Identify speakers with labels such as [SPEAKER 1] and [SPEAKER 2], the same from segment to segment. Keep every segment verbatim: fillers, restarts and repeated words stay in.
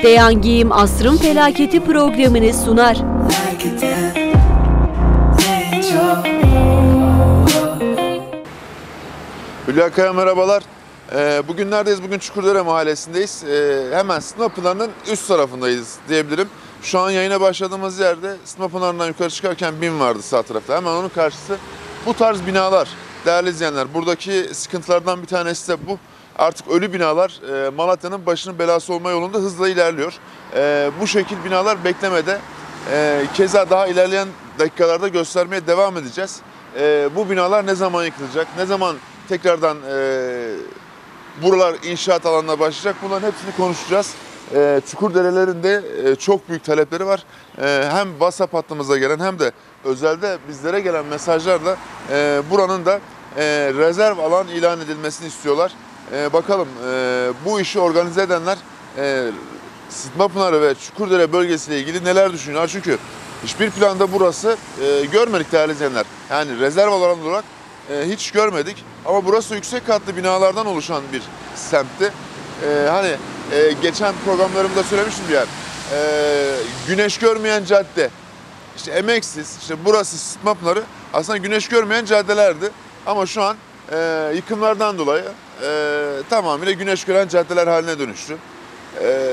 [SPEAKER 1] Seyhan Giyim Asrın Felaketi programını sunar.
[SPEAKER 2] Hülya Kaya merhabalar. Ee, bugün neredeyiz? Bugün Çukurdere Mahallesi'ndeyiz. Ee, hemen Sıtma Pınarı'nın üst tarafındayız diyebilirim. Şu an yayına başladığımız yerde Sıtma Pınarı'ndan yukarı çıkarken BİM vardı sağ tarafta. Hemen onun karşısı bu tarz binalar. Değerli izleyenler, buradaki sıkıntılardan bir tanesi de bu. Artık ölü binalar e, Malatya'nın başının belası olma yolunda hızla ilerliyor. E, bu şekil binalar beklemede. E, keza daha ilerleyen dakikalarda göstermeye devam edeceğiz. E, bu binalar ne zaman yıkılacak, ne zaman tekrardan e, buralar inşaat alanına başlayacak, bunların hepsini konuşacağız. E, Çukurderelerin de e, çok büyük talepleri var. E, hem WhatsApp hattımıza gelen hem de özelde bizlere gelen mesajlarla e, buranın da e, rezerv alan ilan edilmesini istiyorlar. E, bakalım e, bu işi organize edenler e, Sıtma Pınarı ve Çukurdere bölgesiyle ilgili neler düşünüyorlar? Çünkü hiçbir planda burası e, görmedik değerli izleyenler. Yani rezerv alan olarak e, hiç görmedik. Ama burası yüksek katlı binalardan oluşan bir semtti. E, hani e, geçen programlarımda söylemiştim ya. E, güneş görmeyen cadde, işte emeksiz, işte burası Sıtma Pınarı aslında güneş görmeyen caddelerdi. Ama şu an e, yıkımlardan dolayı e, tamamıyla güneş gören caddeler haline dönüştü. E,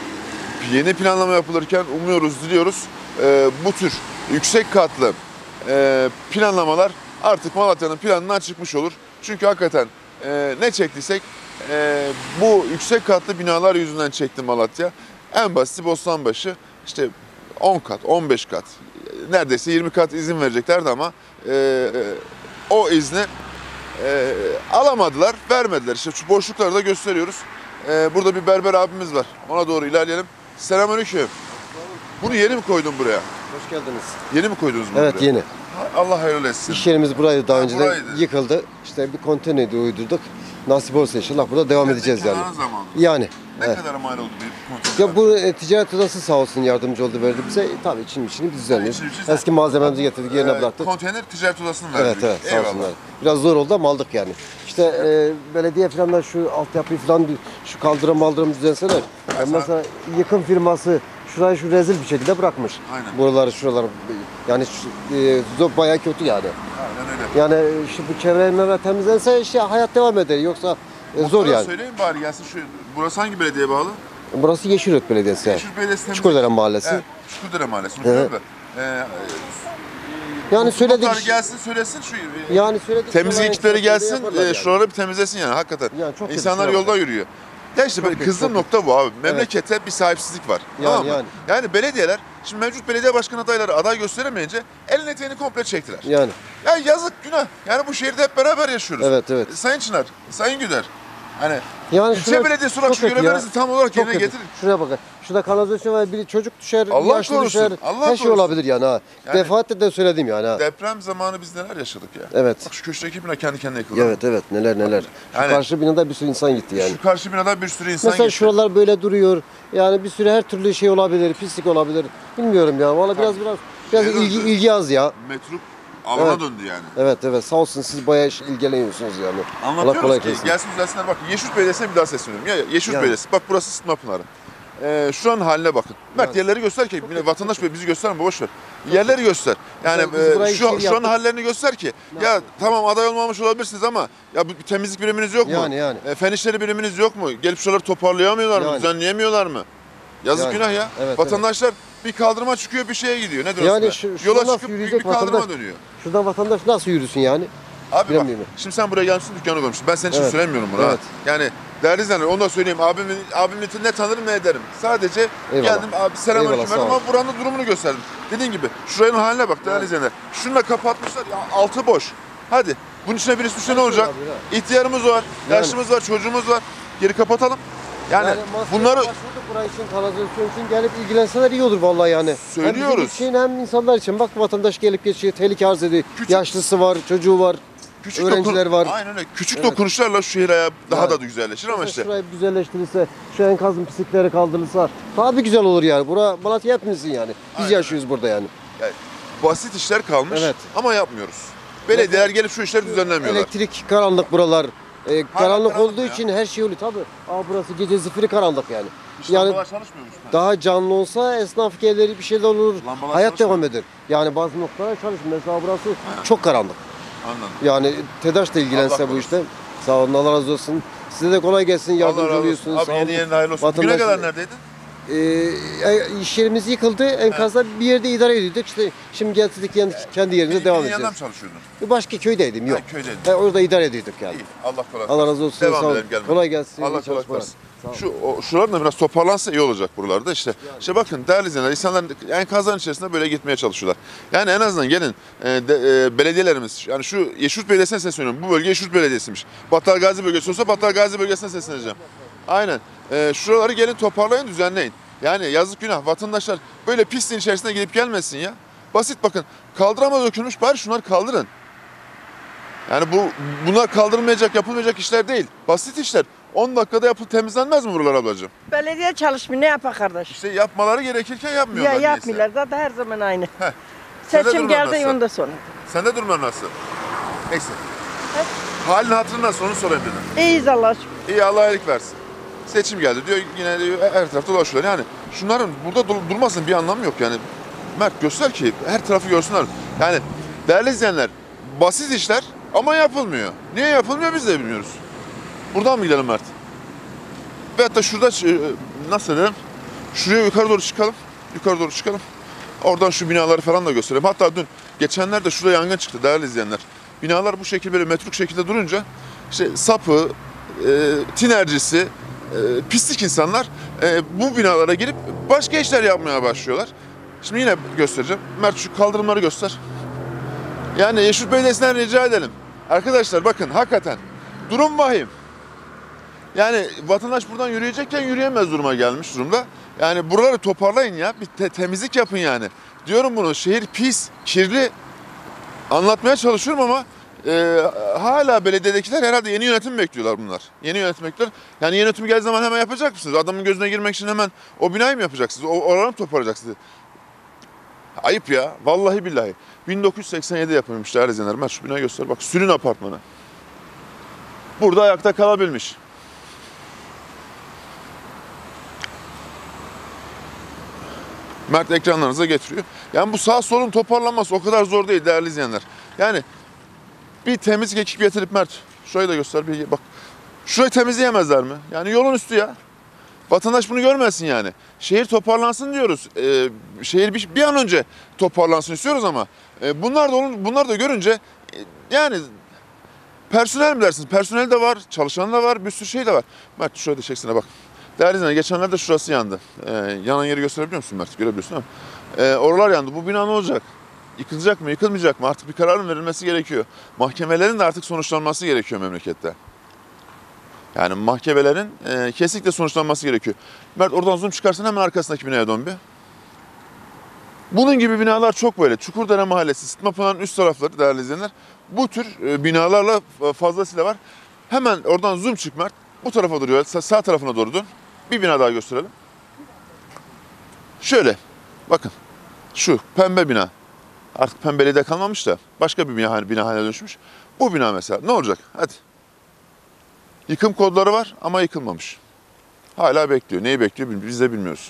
[SPEAKER 2] yeni planlama yapılırken umuyoruz, diliyoruz e, bu tür yüksek katlı e, planlamalar artık Malatya'nın planından çıkmış olur. Çünkü hakikaten e, ne çektiysek e, bu yüksek katlı binalar yüzünden çekti Malatya. En basiti Bostanbaşı, işte on kat, on beş kat, neredeyse yirmi kat izin vereceklerdi ama e, e, o izni e, alamadılar, vermediler. İşte şu boşlukları da gösteriyoruz. E, burada bir berber abimiz var. Ona doğru ilerleyelim. Selamünaleyküm. Bunu yeni mi koydun buraya?
[SPEAKER 3] Hoş geldiniz.
[SPEAKER 2] Yeni mi koydunuz bunu
[SPEAKER 3] Evet,
[SPEAKER 2] buraya?
[SPEAKER 3] yeni.
[SPEAKER 2] Allah hayırlı etsin.
[SPEAKER 3] İş yerimiz buraydı daha
[SPEAKER 2] Ha,
[SPEAKER 3] önce de
[SPEAKER 2] buraydı.
[SPEAKER 3] yıkıldı. İşte bir konteyneri uydurduk. Nasip olsa inşallah burada devam edeceğiz yani.
[SPEAKER 2] Ne zamanı?
[SPEAKER 3] Yani.
[SPEAKER 2] Ne
[SPEAKER 3] Evet.
[SPEAKER 2] kadar mal oldu bir konteyner?
[SPEAKER 3] Ya bu e, ticaret odası sağ olsun yardımcı oldu, verdi bize. E, tabii için içini biz düzenliyoruz.
[SPEAKER 2] İçini içini-
[SPEAKER 3] Eski malzememizi getirdik, yerine
[SPEAKER 2] Ee,
[SPEAKER 3] bıraktık.
[SPEAKER 2] Konteyner ticaret odasının verdi.
[SPEAKER 3] Evet evet, sağ
[SPEAKER 2] Eyvallah.
[SPEAKER 3] olsunlar. Biraz zor oldu ama aldık yani. İşte e, belediye falan da şu altyapıyı falan bir- şu kaldırım maldırım düzenseler. Yani mesela yıkım firması şurayı şu rezil bir şekilde bırakmış.
[SPEAKER 2] Aynen.
[SPEAKER 3] Buraları şuraları yani şu, e, zor, bayağı kötü yani.
[SPEAKER 2] Aynen öyle.
[SPEAKER 3] Yani işte bu çevre evler temizlense işte hayat devam eder. Yoksa e, zor
[SPEAKER 2] Muhtar'a
[SPEAKER 3] yani.
[SPEAKER 2] Söyleyin bari gelsin şu. Burası hangi belediyeye bağlı?
[SPEAKER 3] Burası Yeşilyurt Belediyesi. Yani.
[SPEAKER 2] Yeşil Belediyesi temizlik.
[SPEAKER 3] Çukurdere Mahallesi.
[SPEAKER 2] Evet, Çukurdere Mahallesi.
[SPEAKER 3] Evet.
[SPEAKER 2] Ee,
[SPEAKER 3] Yani söyledik.
[SPEAKER 2] Muhtar gelsin söylesin şu.
[SPEAKER 3] Yani söyledik.
[SPEAKER 2] Temizlik ekipleri gelsin,
[SPEAKER 3] yaparlar
[SPEAKER 2] e,
[SPEAKER 3] yani.
[SPEAKER 2] şuraları bir temizlesin yani hakikaten.
[SPEAKER 3] Yani çok kötü,
[SPEAKER 2] İnsanlar
[SPEAKER 3] şuna
[SPEAKER 2] yolda
[SPEAKER 3] bak.
[SPEAKER 2] yürüyor. Ya işte
[SPEAKER 3] Çok
[SPEAKER 2] böyle
[SPEAKER 3] kötü,
[SPEAKER 2] kızdığım
[SPEAKER 3] çok
[SPEAKER 2] nokta bu abi. Memlekete bir sahipsizlik var.
[SPEAKER 3] Yani,
[SPEAKER 2] tamam mı?
[SPEAKER 3] yani.
[SPEAKER 2] Yani belediyeler, şimdi mevcut belediye başkan adayları aday gösteremeyince elin eteğini komple çektiler.
[SPEAKER 3] Yani.
[SPEAKER 2] Ya yazık, günah. Yani bu şehirde hep beraber yaşıyoruz.
[SPEAKER 3] Evet, evet.
[SPEAKER 2] Sayın Çınar, Sayın Güder. Hani
[SPEAKER 3] Yani
[SPEAKER 2] ilçe
[SPEAKER 3] şuna-
[SPEAKER 2] belediyesi olarak
[SPEAKER 3] çok
[SPEAKER 2] şu
[SPEAKER 3] kötü ya.
[SPEAKER 2] görevlerinizi tam olarak
[SPEAKER 3] Çok
[SPEAKER 2] yerine
[SPEAKER 3] kötü.
[SPEAKER 2] getirin.
[SPEAKER 3] Şuraya bakın. Şurada kanalizasyon var. Bir çocuk düşer,
[SPEAKER 2] Allah
[SPEAKER 3] yaşlı
[SPEAKER 2] korusun,
[SPEAKER 3] düşer.
[SPEAKER 2] Allah
[SPEAKER 3] Her şey
[SPEAKER 2] korusun.
[SPEAKER 3] olabilir yani ha.
[SPEAKER 2] Yani-
[SPEAKER 3] Defaatle de söyledim yani ha.
[SPEAKER 2] Deprem zamanı biz neler yaşadık ya.
[SPEAKER 3] Evet.
[SPEAKER 2] Bak şu köşedeki bina kendi kendine yıkıldı.
[SPEAKER 3] Evet evet, neler neler. Şu
[SPEAKER 2] Yani-
[SPEAKER 3] karşı binada bir sürü insan gitti yani.
[SPEAKER 2] Şu karşı binada bir sürü insan
[SPEAKER 3] Mesela
[SPEAKER 2] gitti.
[SPEAKER 3] şuralar böyle duruyor. Yani bir sürü her türlü şey olabilir, pislik olabilir. Bilmiyorum ya. Vallahi biraz biraz biraz
[SPEAKER 2] Şey
[SPEAKER 3] ilgi,
[SPEAKER 2] döndü.
[SPEAKER 3] ilgi az ya.
[SPEAKER 2] Metruk alana
[SPEAKER 3] Evet.
[SPEAKER 2] döndü yani.
[SPEAKER 3] Evet evet, sağ olsun siz bayağı iş- ilgileniyorsunuz yani. Allah
[SPEAKER 2] Anlatıyoruz
[SPEAKER 3] kolay
[SPEAKER 2] ki
[SPEAKER 3] gelsin.
[SPEAKER 2] gelsin düzelsinler. Bak Yeşilyurt Belediyesi'ne bir daha sesleniyorum. Ya Yeşilyurt
[SPEAKER 3] Yani.
[SPEAKER 2] Belediyesi. Bak burası Sıtma Pınarı. Ee, şuranın haline bakın. Mert
[SPEAKER 3] Yani.
[SPEAKER 2] yerleri göster ki yine vatandaş böyle bizi gösterme, boş ver. Yerleri göster. Yani
[SPEAKER 3] Biz- biz
[SPEAKER 2] e,
[SPEAKER 3] burayı
[SPEAKER 2] şu
[SPEAKER 3] şey
[SPEAKER 2] şu an
[SPEAKER 3] yaptık.
[SPEAKER 2] hallerini göster ki.
[SPEAKER 3] Ne
[SPEAKER 2] ya
[SPEAKER 3] yaptık?
[SPEAKER 2] tamam aday olmamış olabilirsiniz ama ya bir temizlik biriminiz yok mu?
[SPEAKER 3] Yani, yani.
[SPEAKER 2] E, fen işleri biriminiz yok mu? Gelip şuraları toparlayamıyorlar mı?
[SPEAKER 3] Yani.
[SPEAKER 2] Düzenleyemiyorlar mı? Yazık
[SPEAKER 3] Yani.
[SPEAKER 2] günah ya.
[SPEAKER 3] Evet,
[SPEAKER 2] Vatandaşlar bir kaldırıma çıkıyor, bir şeye gidiyor. Nedir
[SPEAKER 3] Yani
[SPEAKER 2] o
[SPEAKER 3] şu-
[SPEAKER 2] Yola
[SPEAKER 3] şuradan nasıl
[SPEAKER 2] çıkıp büyük
[SPEAKER 3] yürüyecek
[SPEAKER 2] bir kaldırıma
[SPEAKER 3] vatandaş?
[SPEAKER 2] dönüyor.
[SPEAKER 3] Şuradan vatandaş nasıl yürüsün yani?
[SPEAKER 2] Abi bak,
[SPEAKER 3] Bilemiyorum.
[SPEAKER 2] şimdi sen buraya gelmişsin, dükkanı koymuşsun. Ben senin için
[SPEAKER 3] Evet.
[SPEAKER 2] söylemiyorum bunu.
[SPEAKER 3] Evet.
[SPEAKER 2] Ha. Yani değerli izleyenler, onu da söyleyeyim. Abimin, abimin ne tanırım ne ederim. Sadece
[SPEAKER 3] Eyvallah.
[SPEAKER 2] geldim, abi selamünaleyküm
[SPEAKER 3] Eyvallah,
[SPEAKER 2] verdim
[SPEAKER 3] sağ ol.
[SPEAKER 2] ama buranın durumunu gösterdim. Dediğin gibi, şuranın haline bak değerli izleyenler. Şunu da kapatmışlar, ya altı boş. Hadi, bunun içine birisi düşse ne olacak?
[SPEAKER 3] olabilir ha.
[SPEAKER 2] İhtiyarımız var,
[SPEAKER 3] Yani.
[SPEAKER 2] yaşlımız var, çocuğumuz var. Geri kapatalım. Yani,
[SPEAKER 3] maskeye
[SPEAKER 2] bunları
[SPEAKER 3] başvurduk buraya için, kanalizasyon için gelip ilgilenseler iyi olur vallahi yani.
[SPEAKER 2] Söylüyoruz.
[SPEAKER 3] Hem bizim için hem insanlar için. Bak vatandaş gelip geçiyor, tehlike arz ediyor.
[SPEAKER 2] Küçük-
[SPEAKER 3] Yaşlısı var, çocuğu var,
[SPEAKER 2] küçük
[SPEAKER 3] öğrenciler
[SPEAKER 2] dokun-
[SPEAKER 3] var.
[SPEAKER 2] Aynen öyle. Küçük
[SPEAKER 3] Evet.
[SPEAKER 2] dokunuşlarla şu şehir ayağı daha
[SPEAKER 3] Yani.
[SPEAKER 2] da güzelleşir ama
[SPEAKER 3] Mesela
[SPEAKER 2] işte.
[SPEAKER 3] şurayı güzelleştirirse, şu enkazın pislikleri kaldırılsa daha bir güzel olur yani. Bura Malatya hepimizin yani. Biz
[SPEAKER 2] Aynen.
[SPEAKER 3] yaşıyoruz burada yani.
[SPEAKER 2] Yani basit işler kalmış
[SPEAKER 3] Evet.
[SPEAKER 2] ama yapmıyoruz. Belediyeler gelip şu işleri düzenlemiyorlar.
[SPEAKER 3] Elektrik karanlık buralar. Ee, karanlık
[SPEAKER 2] karanlık
[SPEAKER 3] olduğu
[SPEAKER 2] ya.
[SPEAKER 3] için her şey oluyor tabii. Aa burası gece zifiri karanlık yani.
[SPEAKER 2] Hiç
[SPEAKER 3] yani
[SPEAKER 2] lambalar çalışmıyormuş.
[SPEAKER 3] daha canlı olsa esnaf gelir, bir şeyler olur.
[SPEAKER 2] Lambalar
[SPEAKER 3] Hayat
[SPEAKER 2] çalışmıyor.
[SPEAKER 3] devam eder. Yani bazı noktalar çalışmıyor. Mesela burası çok karanlık.
[SPEAKER 2] Anladım.
[SPEAKER 3] Yani TEDAŞ da ilgilense
[SPEAKER 2] Allah
[SPEAKER 3] bu
[SPEAKER 2] korusun.
[SPEAKER 3] işte. Sağ olun, Allah razı olsun. Size de kolay gelsin,
[SPEAKER 2] Allah
[SPEAKER 3] yardımcı
[SPEAKER 2] razı olsun.
[SPEAKER 3] oluyorsunuz.
[SPEAKER 2] Abi
[SPEAKER 3] Sağ
[SPEAKER 2] yeni
[SPEAKER 3] olun.
[SPEAKER 2] yerine hayırlı olsun. Bugüne
[SPEAKER 3] Vatandaş-
[SPEAKER 2] kadar neredeydin?
[SPEAKER 3] Ee, iş yerimiz yıkıldı. Enkazda bir yerde idare ediyorduk. İşte şimdi getirdik kendi, kendi yerimize devam
[SPEAKER 2] Bir yandan
[SPEAKER 3] edeceğiz.
[SPEAKER 2] mı çalışıyordun?
[SPEAKER 3] Başka köydeydim, yok.
[SPEAKER 2] Ha, köydeydin.
[SPEAKER 3] Ha, orada idare ediyorduk yani.
[SPEAKER 2] İyi. Allah kolay
[SPEAKER 3] Allah razı olsun.
[SPEAKER 2] Devam
[SPEAKER 3] sağ olun.
[SPEAKER 2] edelim gelme.
[SPEAKER 3] Kolay gelsin.
[SPEAKER 2] Allah
[SPEAKER 3] iyi
[SPEAKER 2] kolay
[SPEAKER 3] çalışmalar.
[SPEAKER 2] versin.
[SPEAKER 3] Sağ olun.
[SPEAKER 2] Şu o, şuraların da biraz toparlansa iyi olacak buralarda işte. İşte bakın değerli izleyenler, insanlar enkazların içerisinde böyle gitmeye çalışıyorlar. Yani en azından gelin e, de, e, belediyelerimiz, yani şu Yeşilyurt Belediyesi'ne sesleniyorum. Bu bölge Yeşilyurt Belediyesi'ymiş. Battal Gazi bölgesi olsa Battal Gazi bölgesine sesleneceğim. Aynen. E, şuraları gelin toparlayın, düzenleyin. Yani yazık günah, vatandaşlar böyle pisliğin içerisine gidip gelmesin ya. Basit bakın, kaldırama dökülmüş, bari şunları kaldırın. Yani bu bunlar kaldırılmayacak, yapılmayacak işler değil. Basit işler. on dakikada yapıp temizlenmez mi buralar ablacığım?
[SPEAKER 4] Belediye çalışmıyor, ne yapar kardeş?
[SPEAKER 2] İşte yapmaları gerekirken yapmıyorlar.
[SPEAKER 4] Ya
[SPEAKER 2] niyeyse.
[SPEAKER 4] yapmıyorlar, zaten her zaman aynı.
[SPEAKER 2] Heh. Sende
[SPEAKER 4] Seçim
[SPEAKER 2] durumlar
[SPEAKER 4] geldi,
[SPEAKER 2] nasıl?
[SPEAKER 4] ondan sonra.
[SPEAKER 2] Sende durumlar nasıl? Neyse. Halin hatırın nasıl onu sorayım dedim.
[SPEAKER 4] İyiyiz Allah'a şükür.
[SPEAKER 2] İyi, Allah iyilik versin. Seçim geldi diyor, yine diyor, her tarafta dolaşıyorlar. Yani şunların burada dur- durmasının bir anlamı yok yani. Mert göster ki her tarafı görsünler. Yani değerli izleyenler, basit işler ama yapılmıyor. Niye yapılmıyor biz de bilmiyoruz. Buradan mı gidelim Mert? Ve hatta şurada e, nasıl dedim? Şuraya yukarı doğru çıkalım. Yukarı doğru çıkalım. Oradan şu binaları falan da gösterelim. Hatta dün geçenlerde şurada yangın çıktı değerli izleyenler. Binalar bu şekilde böyle metruk şekilde durunca işte sapı, e, tinercisi, e, pislik insanlar e, bu binalara girip başka işler yapmaya başlıyorlar. Şimdi yine göstereceğim. Mert şu kaldırımları göster. Yani Yeşilyurt Belediyesi'nden rica edelim. Arkadaşlar bakın hakikaten durum vahim. Yani vatandaş buradan yürüyecekken yürüyemez duruma gelmiş durumda. Yani buraları toparlayın ya. Bir te- temizlik yapın yani. Diyorum bunu, şehir pis, kirli. Anlatmaya çalışıyorum ama e, hala belediyedekiler herhalde yeni yönetim bekliyorlar bunlar. Yeni yönetim bekliyorlar. Yani yeni yönetim geldiği zaman hemen yapacak mısınız? Adamın gözüne girmek için hemen o binayı mı yapacaksınız? O oranı mı toparlayacaksınız? Ayıp ya. Vallahi billahi. bin dokuz yüz seksen yedi yapılmış değerli izleyenler. Ben şu binayı göster. Bak Sülün Apartmanı. Burada ayakta kalabilmiş. Mert ekranlarınıza getiriyor. Yani bu sağ solun toparlanması o kadar zor değil değerli izleyenler. Yani bir temizlik ekip getirip Mert şurayı da göster bir bak. Şurayı temizleyemezler mi? Yani yolun üstü ya. Vatandaş bunu görmesin yani. Şehir toparlansın diyoruz. Ee, şehir bir, bir an önce toparlansın istiyoruz ama e, bunlar da onun bunlar da görünce e, yani personel mi dersiniz? Personel de var, çalışan da var, bir sürü şey de var. Mert şurada çeksene bak. Değerli izleyenler, geçenlerde şurası yandı. Ee, yanan yeri gösterebiliyor musun Mert? Görebiliyorsun ama. Ee, oralar yandı. Bu bina ne olacak? Yıkılacak mı, yıkılmayacak mı? Artık bir kararın verilmesi gerekiyor. Mahkemelerin de artık sonuçlanması gerekiyor memlekette. Yani mahkemelerin e, kesinlikle sonuçlanması gerekiyor. Mert oradan zoom çıkarsan hemen arkasındaki binaya dön bir. Bunun gibi binalar çok böyle. Çukurdere Mahallesi, Sıtmapınar'ın üst tarafları değerli izleyenler. Bu tür e, binalarla fazlasıyla var. Hemen oradan zoom çık Mert. Bu tarafa duruyor. Sa- sağ tarafına doğru dön. Bir bina daha gösterelim. Şöyle. Bakın. Şu pembe bina. Artık pembeliği de kalmamış da başka bir bina, bina haline dönüşmüş. Bu bina mesela. Ne olacak? Hadi. Yıkım kodları var ama yıkılmamış. Hala bekliyor. Neyi bekliyor biz de bilmiyoruz.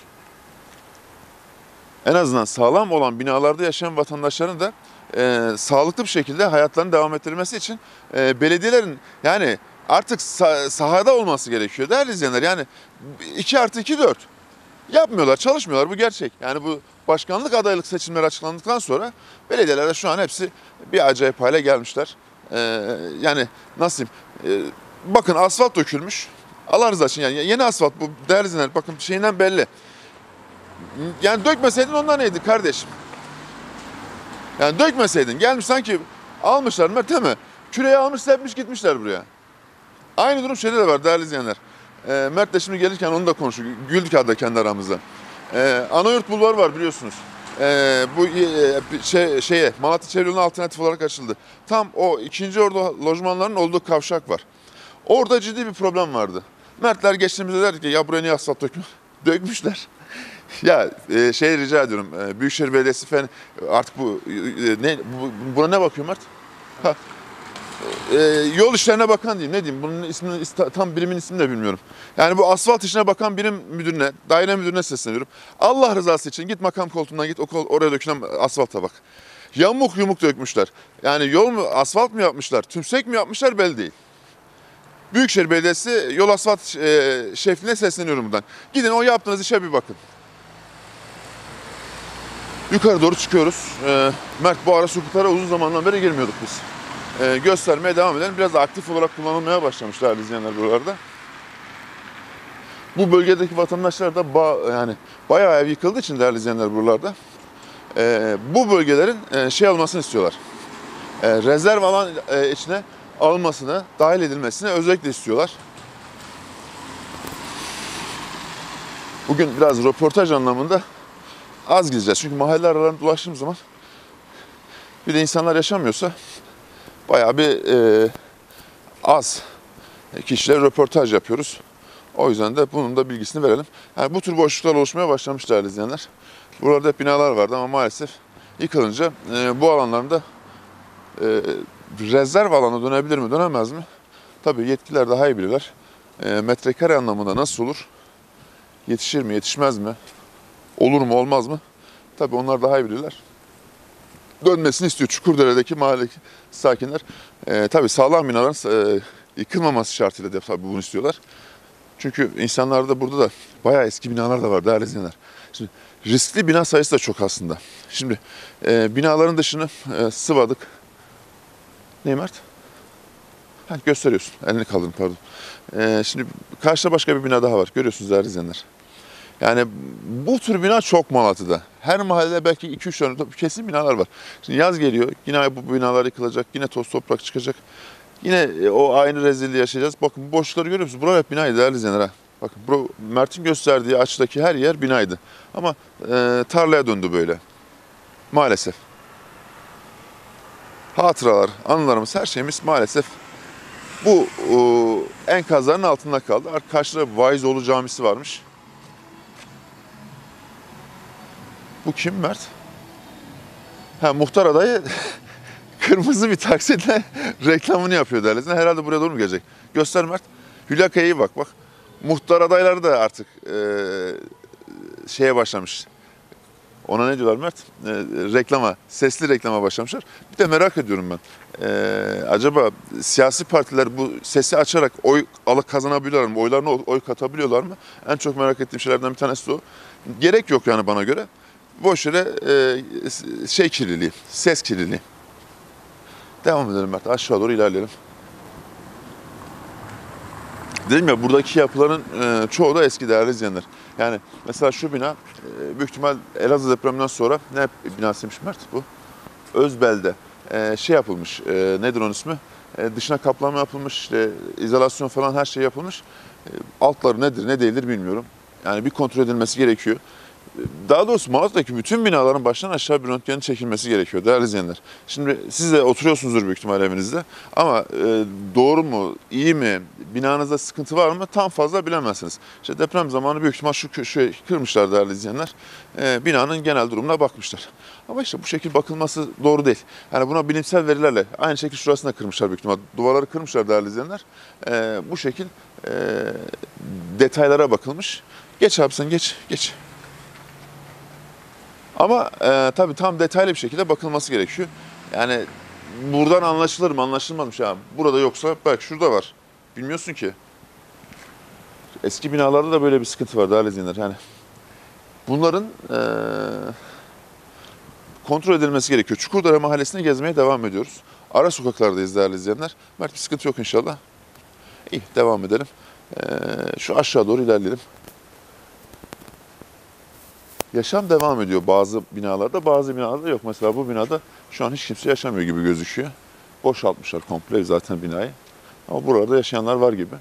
[SPEAKER 2] En azından sağlam olan binalarda yaşayan vatandaşların da e, sağlıklı bir şekilde hayatlarını devam ettirilmesi için e, belediyelerin yani artık sah- sahada olması gerekiyor değerli izleyenler. Yani iki artı iki dört. Yapmıyorlar, çalışmıyorlar. Bu gerçek. Yani bu başkanlık adaylık seçimleri açıklandıktan sonra belediyelerde şu an hepsi bir acayip hale gelmişler. Ee, yani nasıl diyeyim? Ee, bakın asfalt dökülmüş. Allah rızası için yani yeni asfalt bu değerli izleyenler. Bakın şeyinden belli. Yani dökmeseydin ondan neydi kardeşim? Yani dökmeseydin. Gelmiş sanki almışlar Mert değil mi? Küreği almış sepmiş gitmişler buraya. Aynı durum şeyde de var değerli izleyenler. E, Mert de şimdi gelirken onu da konuştuk. Güldük hatta kendi aramızda. E, Anayurt Bulvarı var biliyorsunuz. E, bu e, şey, şeye Malatya Çevre Yolu'na alternatif olarak açıldı. Tam o ikinci orada lojmanların olduğu kavşak var. Orada ciddi bir problem vardı. Mertler geçtiğimizde derdi ki ya buraya niye asfalt dökmüş? Dökmüşler. Ya e, şey rica ediyorum. E, Büyükşehir Belediyesi falan artık bu e, ne bu, buna ne bakıyor Mert? Ha. e, yol işlerine bakan diyeyim, ne diyeyim, bunun ismini, tam birimin ismini de bilmiyorum. Yani bu asfalt işine bakan birim müdürüne, daire müdürüne sesleniyorum. Allah rızası için git makam koltuğundan git, oraya dökülen asfalta bak. Yamuk yumuk dökmüşler. Yani yol mu, asfalt mı yapmışlar, tümsek mi yapmışlar belli değil. Büyükşehir Belediyesi yol asfalt e, şefliğine sesleniyorum buradan. Gidin o yaptığınız işe bir bakın. Yukarı doğru çıkıyoruz. E, Mert, bu ara sokaklara uzun zamandan beri girmiyorduk biz. E, göstermeye devam edelim. Biraz da aktif olarak kullanılmaya başlamışlar izleyenler buralarda. Bu bölgedeki vatandaşlar da ba yani bayağı ev yıkıldığı için değerli izleyenler buralarda. E, bu bölgelerin e, şey almasını istiyorlar. E, rezerv alan e, içine alınmasını, dahil edilmesini özellikle istiyorlar. Bugün biraz röportaj anlamında az gideceğiz. Çünkü mahalle aralarında dolaştığım zaman bir de insanlar yaşamıyorsa bayağı bir e, az kişiler röportaj yapıyoruz. O yüzden de bunun da bilgisini verelim. Yani bu tür boşluklar oluşmaya başlamış değerli izleyenler. Buralarda hep binalar vardı ama maalesef yıkılınca e, bu alanlarda e, rezerv alana dönebilir mi, dönemez mi? Tabii yetkililer daha iyi bilirler. E, metrekare anlamında nasıl olur? Yetişir mi, yetişmez mi? Olur mu, olmaz mı? Tabii onlar daha iyi bilirler. Dönmesini istiyor Çukurdere'deki mahalle sakinler. E, tabii sağlam binaların e, yıkılmaması şartıyla da tabii bunu istiyorlar. Çünkü insanlarda burada da bayağı eski binalar da var değerli izleyenler. Şimdi riskli bina sayısı da çok aslında. Şimdi e, binaların dışını e, sıvadık. Ne Mert? Ha, gösteriyorsun. Elini kaldırın pardon. Ee, şimdi karşıda başka bir bina daha var. Görüyorsunuz değerli izleyenler. Yani bu tür bina çok Malatya'da. Her mahallede belki iki üç tane kesin binalar var. Şimdi yaz geliyor. Yine bu binalar yıkılacak. Yine toz toprak çıkacak. Yine o aynı rezilliği yaşayacağız. Bakın bu boşlukları görüyor musunuz? Buralar hep binaydı değerli izleyenler. Ha. Bakın bu Mert'in gösterdiği açıdaki her yer binaydı. Ama e, tarlaya döndü böyle. Maalesef. Hatıralar, anılarımız, her şeyimiz maalesef bu e, enkazların altında kaldı. Karşıda Vaizoğlu Camisi varmış. Bu kim Mert? Ha, muhtar adayı kırmızı bir taksitle reklamını yapıyor derler. Herhalde buraya doğru mu gelecek? Göster Mert. Hülya Kaya'yı bak bak. Muhtar adayları da artık e, şeye başlamış. Ona ne diyorlar Mert? E, reklama, sesli reklama başlamışlar. Bir de merak ediyorum ben. E, acaba siyasi partiler bu sesi açarak oy alıp kazanabiliyorlar mı? Oylarına oy katabiliyorlar mı? En çok merak ettiğim şeylerden bir tanesi de o. Gerek yok yani bana göre. Boş yere e, şey kirliliği, ses kirliliği. Devam edelim Mert. Aşağı doğru ilerleyelim. Dedim ya buradaki yapıların e, çoğu da eski değerli izleyenler. Yani mesela şu bina e, büyük ihtimal Elazığ depreminden sonra ne binasıymış Mert bu? Özbel'de e, şey yapılmış. E, nedir onun ismi? E, dışına kaplama yapılmış. İşte, izolasyon falan her şey yapılmış. E, altları nedir ne değildir bilmiyorum. Yani bir kontrol edilmesi gerekiyor. Daha doğrusu Malatya'daki bütün binaların baştan aşağı bir röntgenin çekilmesi gerekiyor değerli izleyenler. Şimdi siz de oturuyorsunuzdur büyük ihtimal evinizde ama e, doğru mu, iyi mi, binanızda sıkıntı var mı tam fazla bilemezsiniz. İşte deprem zamanı büyük ihtimal şu köşeyi kırmışlar değerli izleyenler. E, binanın genel durumuna bakmışlar. Ama işte bu şekil bakılması doğru değil. Yani buna bilimsel verilerle aynı şekil şurasını da kırmışlar büyük ihtimal. Duvarları kırmışlar değerli izleyenler. E, bu şekil e, detaylara bakılmış. Geç abi sen geç, geç. Ama e, tabii tam detaylı bir şekilde bakılması gerekiyor. Yani buradan anlaşılır mı, anlaşılmamış ya. Burada yoksa belki şurada var. Bilmiyorsun ki. Eski binalarda da böyle bir sıkıntı var değerli izleyenler. Yani bunların e, kontrol edilmesi gerekiyor. Çukurdere Mahallesi'ni gezmeye devam ediyoruz. Ara sokaklardayız değerli izleyenler. Mert bir sıkıntı yok inşallah. İyi, devam edelim. E, şu aşağı doğru ilerleyelim. Yaşam devam ediyor bazı binalarda, bazı binalarda yok. Mesela bu binada şu an hiç kimse yaşamıyor gibi gözüküyor. Boşaltmışlar komple zaten binayı. Ama buralarda yaşayanlar var gibi.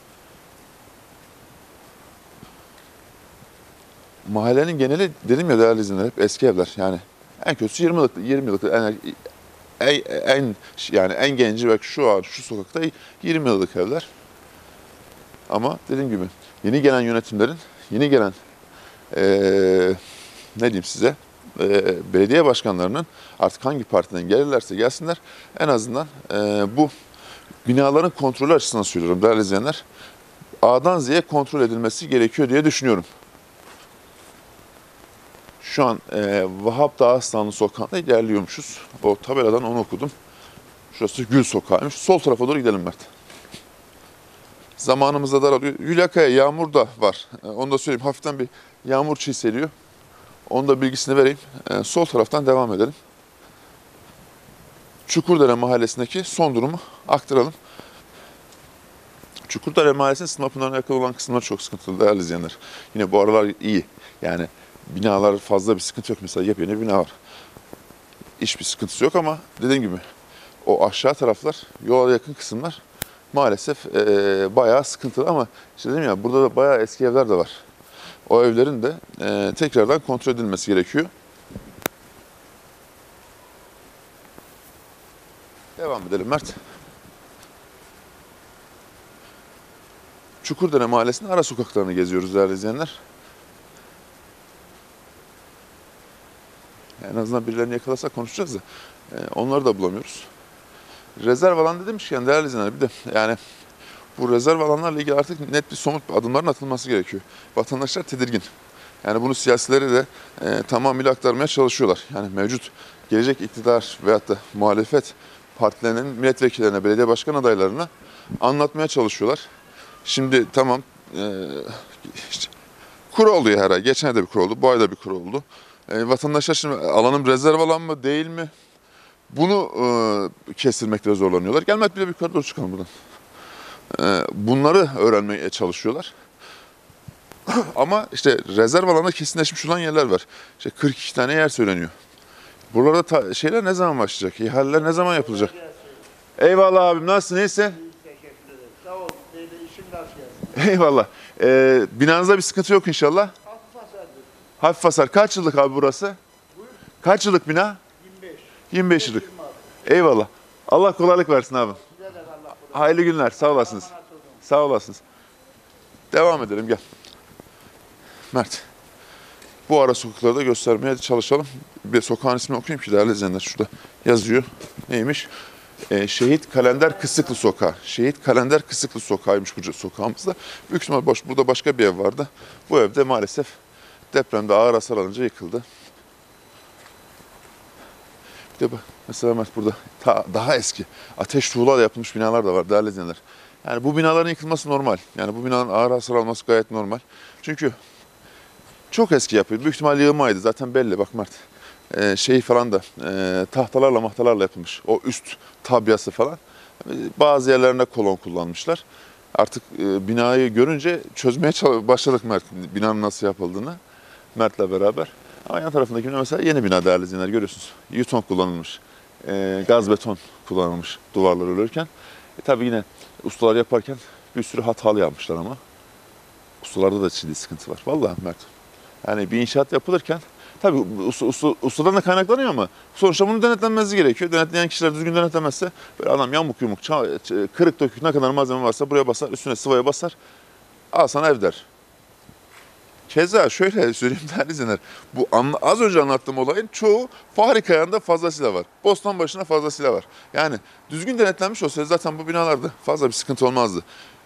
[SPEAKER 2] Mahallenin geneli dedim ya değerli izleyenler hep eski evler. Yani en kötüsü yirmi yıllık, yirmi yıllık en, en, en yani en genci belki şu an şu sokakta yirmi yıllık evler. Ama dediğim gibi yeni gelen yönetimlerin, yeni gelen Ee, ne diyeyim size, e, belediye başkanlarının artık hangi partiden gelirlerse gelsinler en azından e, bu binaların kontrolü açısından söylüyorum değerli izleyenler. A'dan Z'ye kontrol edilmesi gerekiyor diye düşünüyorum. Şu an e, Vahap Dağıstanlı sokağında ilerliyormuşuz. O tabeladan onu okudum. Şurası Gül Sokağı'ymış. Sol tarafa doğru gidelim Mert. Zamanımızda daralıyor. Hülyakaya yağmur da var. E, onu da söyleyeyim. Hafiften bir yağmur çiseliyor. Onu da bilgisini vereyim. E, sol taraftan devam edelim. Çukurdere Mahallesi'ndeki son durumu aktaralım. Çukurdere Mahallesi'nin Sınav Pınarı'na yakın olan kısımlar çok sıkıntılı değerli izleyenler. Yine bu aralar iyi. Yani binalar fazla bir sıkıntı yok. Mesela yepyeni bir bina var. Hiçbir sıkıntısı yok ama dediğim gibi o aşağı taraflar, yola yakın kısımlar maalesef e, bayağı sıkıntılı ama işte dedim ya burada da bayağı eski evler de var. O evlerin de e, tekrardan kontrol edilmesi gerekiyor. Devam edelim Mert. Çukurdere Mahallesi'nin ara sokaklarını geziyoruz değerli izleyenler. En azından birilerini yakalasak konuşacağız da e, onları da bulamıyoruz. Rezerv alan demişken değerli izleyenler bir de yani bu rezerv alanlarla ilgili artık net bir somut adımların atılması gerekiyor. Vatandaşlar tedirgin. Yani bunu siyasileri de e, tamamıyla aktarmaya çalışıyorlar. Yani mevcut gelecek iktidar veyahut da muhalefet partilerinin milletvekillerine, belediye başkan adaylarına anlatmaya çalışıyorlar. Şimdi tamam e, işte, kur oluyor her ay. Geçen ay da bir kur oldu, bu ay da bir kur oldu. E, vatandaşlar şimdi alanım rezerv alan mı değil mi? Bunu e, kestirmekte zorlanıyorlar. Gel Mert bir de yukarı doğru çıkalım buradan. E, bunları öğrenmeye çalışıyorlar. Ama işte rezerv alanda kesinleşmiş olan yerler var. İşte kırk iki tane yer söyleniyor. Buralarda ta- şeyler ne zaman başlayacak? İhaleler ne zaman yapılacak? Eyvallah abim, nasılsın, iyisin?
[SPEAKER 5] Teşekkür ederim. Sağ ol. Şeyde işim rast gelsin.
[SPEAKER 2] Eyvallah. E, binanızda bir sıkıntı yok inşallah.
[SPEAKER 5] Hafif hasardır.
[SPEAKER 2] Hafif hasar. Kaç yıllık abi burası?
[SPEAKER 5] Buyur.
[SPEAKER 2] Kaç yıllık bina?
[SPEAKER 5] yirmi beş.
[SPEAKER 2] yirmi beş yıllık.
[SPEAKER 5] yirmi altı.
[SPEAKER 2] Eyvallah. Allah kolaylık versin abi.
[SPEAKER 5] Size de Allah korusun.
[SPEAKER 2] Hayırlı günler. Sağ olasınız.
[SPEAKER 5] Allah'a emanet olun.
[SPEAKER 2] Sağ olasınız. Devam edelim gel. Mert. Bu ara sokakları da göstermeye çalışalım. Bir sokağın ismini okuyayım ki değerli izleyenler. Şurada yazıyor. Neymiş? Ee, Şehit Kalender Kısıklı Sokağı. Şehit Kalender Kısıklı Sokağı'ymış bu sokağımızda. Büyük ihtimal boş. Burada başka bir ev vardı. Bu evde maalesef depremde ağır hasar alınca yıkıldı. Bir de bak, mesela Mert burada ta, daha eski ateş tuğlayla yapılmış binalar da var değerli izleyenler. Yani bu binaların yıkılması normal. Yani bu binanın ağır hasar alması gayet normal. Çünkü çok eski yapıyor. Büyük ihtimal yığmaydı. Zaten belli bak Mert. Ee, şey falan da e, tahtalarla mahtalarla yapılmış. O üst tabyası falan. Ee, bazı yerlerinde kolon kullanmışlar. Artık e, binayı görünce çözmeye başladık Mert. Binanın nasıl yapıldığını. Mert'le beraber. Ama yan tarafındaki bina mesela yeni bina değerli izleyenler görüyorsunuz. Yuton kullanılmış. E, gaz beton kullanılmış duvarlar örülürken. E, tabii yine ustalar yaparken bir sürü hatalı yapmışlar ama. Ustalarda da ciddi sıkıntı var. Vallahi Mert. Yani bir inşaat yapılırken tabii usta, usta, ustadan da kaynaklanıyor ama sonuçta bunun denetlenmesi gerekiyor. Denetleyen kişiler düzgün denetlemezse böyle adam yamuk yumuk, kırık dökük ne kadar malzeme varsa buraya basar, üstüne sıvaya basar. Al sana ev der. Keza şöyle söyleyeyim değerli izleyenler. Bu anla, az önce anlattığım olayın çoğu Fahri Kayan'da fazlasıyla var. Bostanbaşı'na fazlasıyla var. Yani düzgün denetlenmiş olsaydı zaten bu binalarda fazla bir sıkıntı olmazdı.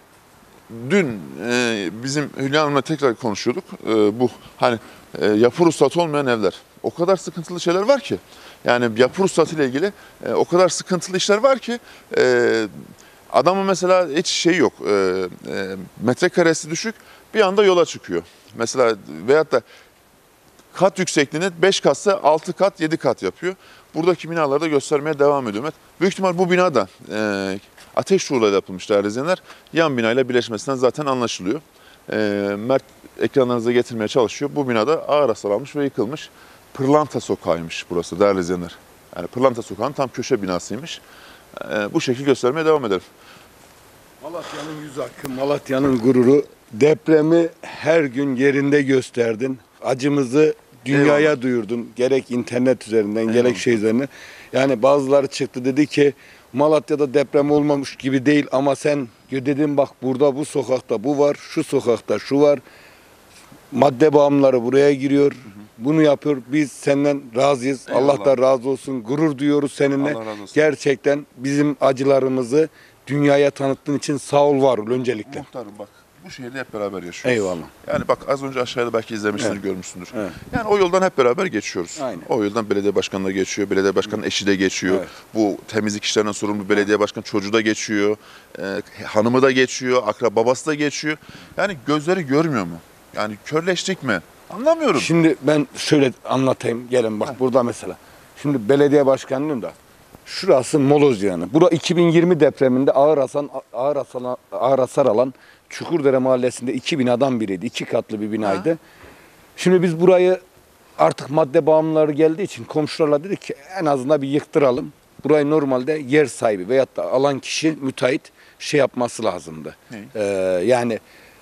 [SPEAKER 2] Dün e, bizim Hülya Hanım'la tekrar konuşuyorduk. E, bu hani e, yapı ruhsatı olmayan evler. O kadar sıkıntılı şeyler var ki. Yani yapı ruhsatı ile ilgili e, o kadar sıkıntılı işler var ki e, adamın mesela hiç şey yok. E, e, metrekaresi düşük bir anda yola çıkıyor. Mesela veyahut da kat yüksekliğini beş katsa altı kat yedi kat yapıyor. Buradaki binalarda göstermeye devam ediyor. Büyük ihtimal bu bina da e, ateş tuğlayla yapılmış değerli izleyenler. Yan binayla birleşmesinden zaten anlaşılıyor. E, Mert ekranlarınıza getirmeye çalışıyor. Bu binada ağır hasar almış ve yıkılmış. Pırlanta Sokağı'ymış burası değerli izleyenler. Yani Pırlanta Sokağı'nın tam köşe binasıymış. E, bu şekil göstermeye devam edelim.
[SPEAKER 6] Malatya'nın yüz hakkı, Malatya'nın gururu. Depremi her gün yerinde gösterdin. Acımızı dünyaya
[SPEAKER 2] Eyvallah.
[SPEAKER 6] duyurdun. Gerek internet üzerinden,
[SPEAKER 2] Eyvallah.
[SPEAKER 6] gerek şey üzerinden. Yani bazıları çıktı dedi ki Malatya'da deprem olmamış gibi değil ama sen dedin bak burada bu sokakta bu var, şu sokakta şu var. Madde bağımlıları buraya giriyor. bunu yapıyor. Biz senden razıyız.
[SPEAKER 2] Eyvallah.
[SPEAKER 6] Allah da razı olsun. Gurur duyuyoruz seninle.
[SPEAKER 2] Allah razı olsun.
[SPEAKER 6] Gerçekten bizim acılarımızı dünyaya tanıttığın için sağ ol, var ol öncelikle.
[SPEAKER 2] Muhtarım bak, bu şehirde hep beraber yaşıyoruz.
[SPEAKER 6] Eyvallah.
[SPEAKER 2] Yani bak, az önce aşağıda belki izlemişsindir,
[SPEAKER 6] Evet.
[SPEAKER 2] görmüşsündür.
[SPEAKER 6] Evet.
[SPEAKER 2] Yani o yoldan hep beraber geçiyoruz.
[SPEAKER 6] Aynen.
[SPEAKER 2] O yoldan belediye başkanı da geçiyor, belediye başkanının eşi de geçiyor.
[SPEAKER 6] Evet.
[SPEAKER 2] Bu temizlik işlerinden sorumlu belediye başkanı çocuğu da geçiyor. Ee, hanımı da geçiyor, akra babası da geçiyor. Yani gözleri görmüyor mu? Yani körleştik mi? Anlamıyorum.
[SPEAKER 6] Şimdi ben şöyle anlatayım. Gelin bak burada mesela. Şimdi belediye başkanlığım da şurası moloz yani. Bura iki bin yirmi depreminde ağır hasar, ağır hasar, ağır hasar alan Çukurdere Mahallesi'nde iki binadan biriydi. İki katlı bir binaydı.
[SPEAKER 2] Ha.
[SPEAKER 6] Şimdi biz burayı artık madde bağımlıları geldiği için komşularla dedik ki en azından bir yıktıralım. Burayı normalde yer sahibi veyahut da alan kişi, müteahhit şey yapması lazımdı.
[SPEAKER 2] Ne?
[SPEAKER 6] Ee, yani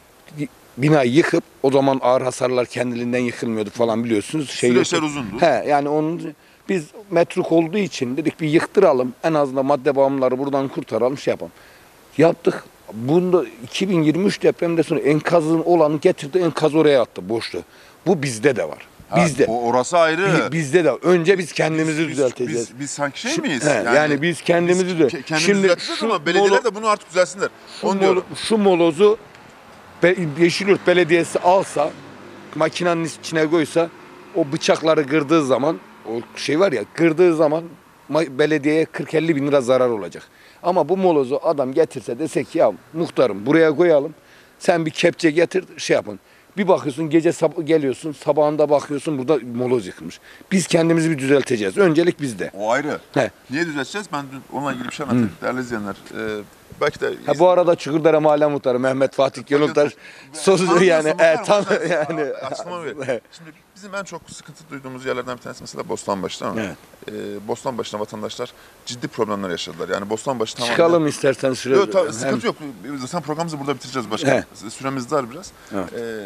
[SPEAKER 6] binayı yıkıp, o zaman ağır hasarlar kendiliğinden yıkılmıyordu falan, biliyorsunuz. Şey
[SPEAKER 2] Süreçler
[SPEAKER 6] yoktu.
[SPEAKER 2] uzundu.
[SPEAKER 6] He, yani onun biz metruk olduğu için dedik bir yıktıralım. En azından madde bağımlıları buradan kurtaralım, şey yapalım. Yaptık. Bunda iki bin yirmi üç depremde sonra enkazın olanı getirdi, enkaz oraya attı, boştu. Bu bizde de var.
[SPEAKER 2] Ha,
[SPEAKER 6] Bizde.
[SPEAKER 2] o- orası ayrı.
[SPEAKER 6] Bi- Bizde de. Önce biz kendimizi
[SPEAKER 2] Biz-
[SPEAKER 6] düzelteceğiz.
[SPEAKER 2] Biz, biz sanki şey
[SPEAKER 6] Şu-
[SPEAKER 2] miyiz?
[SPEAKER 6] he, yani biz kendimizi
[SPEAKER 2] biz
[SPEAKER 6] düzelt-
[SPEAKER 2] ke- kendimizi
[SPEAKER 6] Şimdi
[SPEAKER 2] düzelteceğiz
[SPEAKER 6] şu
[SPEAKER 2] ama belediyeler
[SPEAKER 6] molo-
[SPEAKER 2] de bunu artık düzelsinler.
[SPEAKER 6] Şu,
[SPEAKER 2] Onu
[SPEAKER 6] molo,
[SPEAKER 2] diyorum.
[SPEAKER 6] şu molozu Be- Yeşilyurt Belediyesi alsa, makinenin içine koysa, o bıçakları kırdığı zaman, o şey var ya, kırdığı zaman ma- belediyeye kırk elli bin lira zarar olacak. Ama bu molozu adam getirse, desek ya muhtarım buraya koyalım, sen bir kepçe getir, şey yapın. Bir bakıyorsun gece sab- geliyorsun, sabahında bakıyorsun burada moloz yıkılmış. Biz kendimizi bir düzelteceğiz. Öncelik bizde.
[SPEAKER 2] O ayrı.
[SPEAKER 6] He.
[SPEAKER 2] Niye düzelteceğiz? Ben dün onunla ilgili bir şey anlatayım. Değerli izleyenler. E, belki de...
[SPEAKER 6] Ha, bu arada Çukurdere Mahalle Muhtarı Mehmet Fatih Gönültaş sözü
[SPEAKER 2] Tanımıyorsun,
[SPEAKER 6] yani
[SPEAKER 2] bakar
[SPEAKER 6] e, tam
[SPEAKER 2] mısın?
[SPEAKER 6] yani
[SPEAKER 2] Aa, açıklama ver.
[SPEAKER 6] Evet.
[SPEAKER 2] Şimdi bizim en çok sıkıntı duyduğumuz yerlerden bir tanesi mesela Bostanbaşı, değil mi?
[SPEAKER 6] Evet.
[SPEAKER 2] Ee, Bostanbaşı'nda vatandaşlar ciddi problemler yaşadılar. Yani Bostanbaşı tamamen...
[SPEAKER 6] çıkalım istersen süre.
[SPEAKER 2] Yok, tabii,
[SPEAKER 6] Hem-
[SPEAKER 2] sıkıntı yok. Zaten programımızı burada bitireceğiz başkanım.
[SPEAKER 6] He.
[SPEAKER 2] Süremiz dar biraz.
[SPEAKER 6] Evet.
[SPEAKER 2] Ee,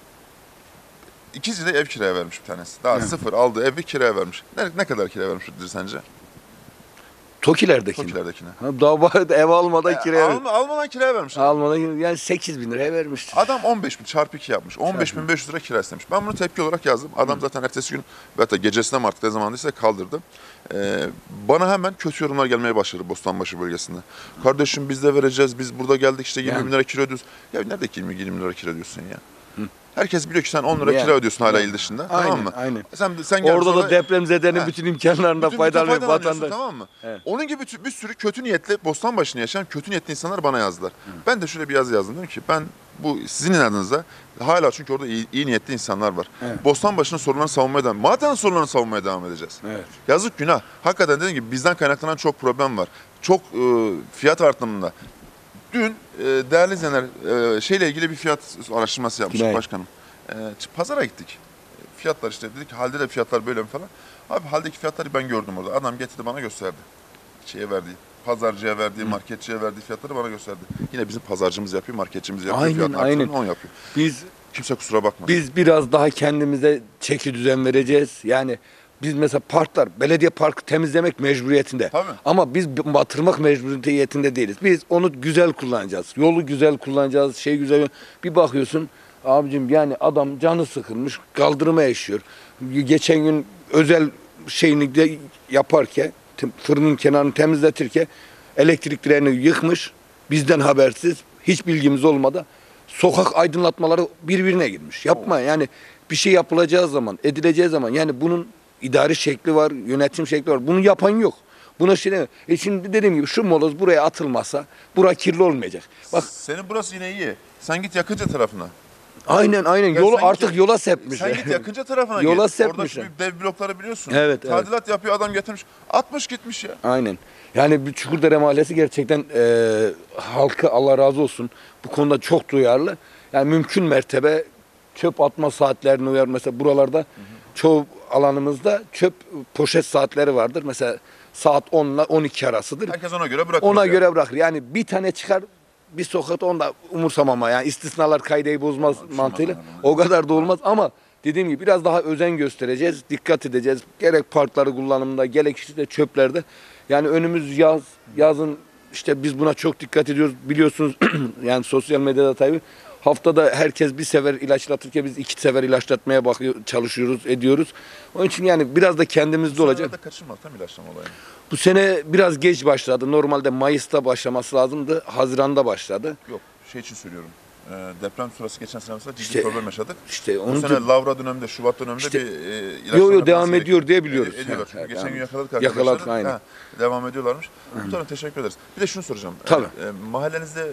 [SPEAKER 2] İkisi de ev kiraya vermiş bir tanesi. Daha sıfır aldığı evi kiraya vermiş. Ne, ne kadar kiraya vermiştir sence?
[SPEAKER 6] Tokilerdeki.
[SPEAKER 2] Tokilerdekine.
[SPEAKER 6] Ha, daha bu- ev almadan kiraya ver-
[SPEAKER 2] Alma, almadan kiraya vermiş.
[SPEAKER 6] Almadan yani sekiz bin liraya vermiştir.
[SPEAKER 2] Adam on beş bin çarpı iki yapmış. on beş bin beş yüz lira kira istemiş. Ben bunu tepki olarak yazdım. Adam zaten ertesi gün, hatta gecesine mi artık ne zamandıysa kaldırdı. Ee, bana hemen kötü yorumlar gelmeye başladı Bostanbaşı bölgesinde. Kardeşim biz de vereceğiz. Biz burada geldik işte yirmi
[SPEAKER 6] Yani.
[SPEAKER 2] bin lira kira ödüyoruz. Ya neredeki yirmi, yirmi lira kira ödüyorsun ya? Herkes biliyor ki sen on lira
[SPEAKER 6] Yani.
[SPEAKER 2] kira ödüyorsun hala
[SPEAKER 6] Yani.
[SPEAKER 2] il dışında.
[SPEAKER 6] Aynen,
[SPEAKER 2] Tamam mı?
[SPEAKER 6] aynen.
[SPEAKER 2] Sen, sen gel
[SPEAKER 6] Orada
[SPEAKER 2] sonra-
[SPEAKER 6] da depremzedenin
[SPEAKER 2] He.
[SPEAKER 6] bütün imkanlarından
[SPEAKER 2] bütün- bütün
[SPEAKER 6] faydalanıyor
[SPEAKER 2] faydalanıyorsun,
[SPEAKER 6] vatandaş.
[SPEAKER 2] tamam mı?
[SPEAKER 6] Evet.
[SPEAKER 2] Onun gibi bir, bir sürü kötü niyetli Bostanbaşı'nı yaşayan kötü niyetli insanlar bana yazdılar. Ben de şöyle bir yazı yazdım. Dedim ki ben bu sizin inadınıza hala, çünkü orada iyi, iyi niyetli insanlar var.
[SPEAKER 6] Evet.
[SPEAKER 2] Bostanbaşı'nın sorunlarını savunmaya devam, Malatya'nın sorunlarını savunmaya devam edeceğiz.
[SPEAKER 6] Evet.
[SPEAKER 2] Yazık, günah. Hakikaten dediğim gibi bizden kaynaklanan çok problem var. Çok e, fiyat artımında. Dün e, değerli izleyenler e, şeyle ilgili bir fiyat araştırması yapmıştık
[SPEAKER 6] Günaydın.
[SPEAKER 2] başkanım. E, pazara gittik. Fiyatlar işte, dedik ki halde de fiyatlar böyle mi falan. Abi haldeki fiyatları ben gördüm orada. Adam getirdi bana gösterdi. Şeye verdiği, pazarcıya verdiği, marketçiye verdiği fiyatları bana gösterdi. Yine bizim pazarcımız yapıyor, marketçimiz yapıyor.
[SPEAKER 6] Aynen,
[SPEAKER 2] fiyatın
[SPEAKER 6] aynen.
[SPEAKER 2] artırımını on yapıyor.
[SPEAKER 6] Biz
[SPEAKER 2] Kimse kusura bakmasın.
[SPEAKER 6] biz biraz daha kendimize çeki düzen vereceğiz. Yani biz mesela parklar, belediye parkı temizlemek mecburiyetinde.
[SPEAKER 2] Tabii.
[SPEAKER 6] Ama biz batırmak mecburiyetinde değiliz. Biz onu güzel kullanacağız. Yolu güzel kullanacağız. Şey güzel. Bir bakıyorsun abicim, yani adam canı sıkılmış, kaldırıma yaşıyor. Geçen gün özel şeyini de yaparken, te- fırının kenarını temizletirken elektrik direğini yıkmış. Bizden habersiz, hiç bilgimiz olmadan sokak aydınlatmaları birbirine girmiş. Yapma yani, bir şey yapılacağı zaman, edileceği zaman, yani bunun idari şekli var, yönetim şekli var. Bunu yapan yok. Buna şey demiyor. E şimdi dediğim gibi şu moloz buraya atılmazsa bura kirli olmayacak. Bak
[SPEAKER 2] Senin burası yine iyi. Sen git Yakınca tarafına.
[SPEAKER 6] aynen aynen
[SPEAKER 2] Ya
[SPEAKER 6] yolu
[SPEAKER 2] sen
[SPEAKER 6] artık
[SPEAKER 2] git-
[SPEAKER 6] yola sepmişler.
[SPEAKER 2] Sen git Yakınca tarafına
[SPEAKER 6] Yola
[SPEAKER 2] git. Orada
[SPEAKER 6] sepmişler.
[SPEAKER 2] şu dev blokları biliyorsun.
[SPEAKER 6] Evet, evet.
[SPEAKER 2] Tadilat yapıyor adam getirmiş. atmış gitmiş ya.
[SPEAKER 6] Aynen. Yani bir Çukurdere Mahallesi gerçekten e, halkı Allah razı olsun bu konuda çok duyarlı. Yani mümkün mertebe çöp atma saatlerini uyar. Mesela buralarda hı hı. çoğu alanımızda çöp poşet saatleri vardır. Mesela saat on ile on iki arasıdır.
[SPEAKER 2] Herkes ona göre bırakır.
[SPEAKER 6] Ona
[SPEAKER 2] ya.
[SPEAKER 6] göre bırakır. Yani bir tane çıkar bir sokakta, onda umursamama. Yani istisnalar kaideyi bozmaz mantığıyla. O kadar da olmaz ama dediğim gibi biraz daha özen göstereceğiz. Dikkat edeceğiz. Gerek parkları kullanımında, gerek işte çöplerde. Yani önümüz yaz. Yazın işte biz buna çok dikkat ediyoruz. Biliyorsunuz yani sosyal medyada tabii Haftada herkes bir sefer ilaçlatırken biz iki sefer ilaçlatmaya bakıyor, çalışıyoruz, ediyoruz. Onun için yani biraz da kendimizde olacak.
[SPEAKER 2] Senelerde kaçırmak tam ilaçlama olayı.
[SPEAKER 6] Bu sene biraz geç başladı. Normalde Mayıs'ta başlaması lazımdı. Haziran'da başladı.
[SPEAKER 2] Yok, şey için söylüyorum. Ee, deprem sonrası geçen sene mesela ciddi
[SPEAKER 6] İşte-
[SPEAKER 2] problem yaşadık.
[SPEAKER 6] İşte
[SPEAKER 2] Bu
[SPEAKER 6] onu
[SPEAKER 2] sene Lavra döneminde, Şubat döneminde
[SPEAKER 6] İşte-
[SPEAKER 2] bir e, ilaçlama
[SPEAKER 6] Yo yo
[SPEAKER 2] yapılması
[SPEAKER 6] devam ediyor
[SPEAKER 2] gerekiyor.
[SPEAKER 6] diye biliyoruz.
[SPEAKER 2] Ed- ediyorlar.
[SPEAKER 6] Ha,
[SPEAKER 2] Çünkü
[SPEAKER 6] ha,
[SPEAKER 2] geçen
[SPEAKER 6] devam-
[SPEAKER 2] gün yakaladık arkadaşlar.
[SPEAKER 6] Yakaladık, aynen.
[SPEAKER 2] Ha, devam ediyorlarmış. Muhtemelen teşekkür ederiz. Bir de şunu soracağım.
[SPEAKER 6] Tabii.
[SPEAKER 2] Ee, e, mahallenizde